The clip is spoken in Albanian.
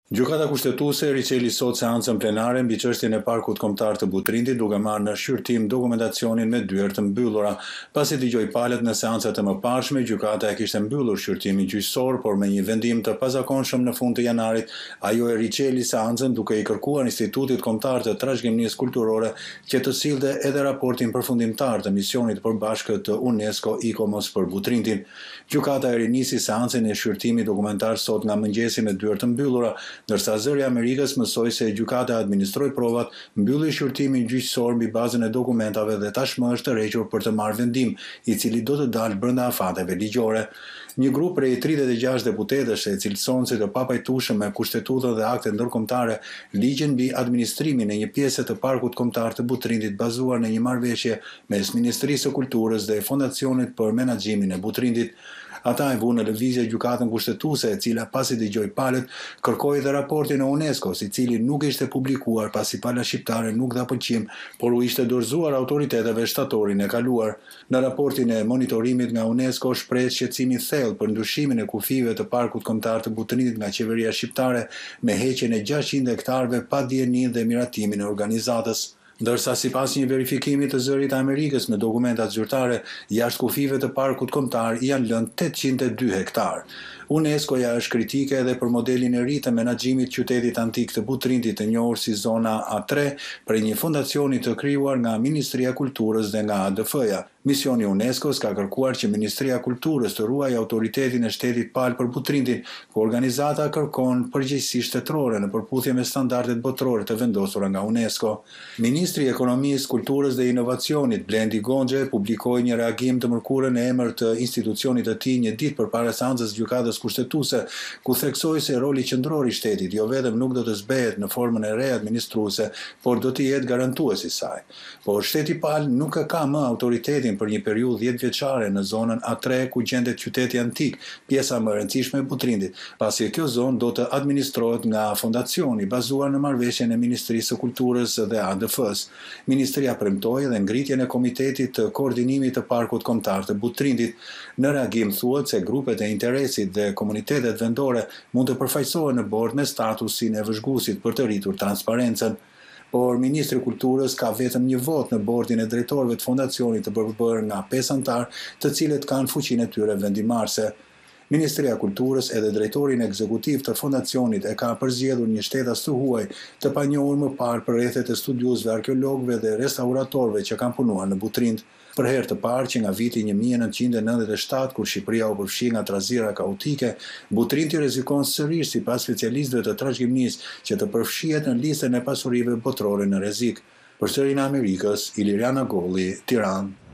Gjykata kushtetuese riceli sot seancën plenare mbi çështjen e parkut kombëtar të Butrindit, duke marrë në shqyrtim dokumentacionin me dyert të mbyllura. Pasi dëgjoi palët në seancat e mëparshme, gjykata e kishte mbyllur shqyrtimin gjyqësor, por me një vendim të pazakonshëm në fund të janarit, ajo e riceli seancën duke i kërkuar Institutit Kombëtar të Trashëgimisë Kulturore që të sillte edhe raportin përfundimtar të misionit përbashkët të UNESCO ICOMOS për Butrindin. Gjykata e rinisi seancën e shqyrtimit dokumentar sot nga mëngjesi me dyert të mbyllura, ndërsa Zëri i Amerikës mësoi se gjykata administroi provat, mbylli shqyrtimin gjyqësor mbi bazën e dokumentave dhe tashmë është tërhequr për të marrë vendim, i cili do të dalë brenda afateve ligjore. Një grup prej 36 deputetësh e cilëson si të papajtueshëm me kushtetutën dhe aktet ndërkombëtare ligjin mbi administrimin e një pjese të parkut kombëtar të Butrindit bazuar në një marrëveshje mes Ministrisë së Kulturës dhe Fondacionit për Menaxhimin e Butrindit. Ata e vunë në lëvizje gjykatën kushtetuese, e cila pasi dëgjoi palët, kërkoi dhe raportin e UNESCO-s, i cili nuk ishte publikuar pasi pala shqiptare nuk dha pëlqim, por u ishte dorëzuar autoriteteve shtatorin e kaluar. Në raportin e monitorimit nga UNESCO shprehet shqetësim i thellë për ndryshimin e kufive të parkut kombëtar të Butrindit nga qeveria shqiptare me heqjen e 600 hektarëve pa dijenin dhe miratimin e organizatës. Ndërsa sipas një verifikimi të Zërit të Amerikës me dokumentat zyrtare, jashtë kufive të parkut kombëtar janë lënë 802 hektarë. UNESCO-ja është kritike edhe për modelin e ri të menaxhimit qytetit antik të Butrindit, të njohur si zona A3, për një fondacioni të krijuar nga Ministria e Kulturës dhe nga ADF-ja. Misioni i UNESCO-s ka kërkuar që Ministria e Kulturës të ruajë autoritetin e shtetit pal për Butrindin, ku organizata kërkon përgjegjësi shtetërore në përputhje me standardet botërore të vendosura nga UNESCO. Ministri i Ekonomisë, Kulturës dhe Inovacionit, Blendi Goxhe, publikoi një reagim të mërkurë në emër të institucionit të tij një ditë përpara seancës gjykatës kushtetuese, ku theksoi se roli qendror i shtetit jo vetëm nuk do të zbehet në formën e re administruese, por do të jetë garantues i saj. Por shteti pal nuk e ka më autoritetin për një periudhë 10 vjeçare në zonën A3 ku gjendet qyteti antik, pjesa më e rëndësishme e Butrindit, pasi kjo zonë do të administrohet nga fondacioni bazuar në marrëveshjen e Ministrisë së Kulturës dhe ADF-s. Ministria premtoi edhe ngritjen e Komitetit të Koordinimit të Parkut Kombëtar të Butrindit. Në reagim thuhet se grupet e interesit dhe komunitetet vendore mund të përfaqësohen në bord me statusin e vëzhguesit për të rritur transparencën. Por Ministri i Kulturës ka vetëm një vot në bordin e drejtorëve të fondacionit të përbërë nga 5 anëtar, të cilët kanë fuqinë e tyre vendimarrëse. Ministria e Kulturës edhe drejtorin ekzekutiv të fondacionit e ka përzgjedhur një shtetas të huaj, të panjohur më parë për rrethet e studiosëve, arkeologëve dhe restauratorëve që kanë punuar në Butrind. Për herë të parë që nga viti 1997, kur Shqipëria u përfshi nga trazira kaotike, Butrindi rrezikon sërish sipas specialistëve të trashëgimisë që të përfshihet në listën e pasurive botërore në rrezik. Për Zërin e Amerikës, Iliriana Golli, Tiranë.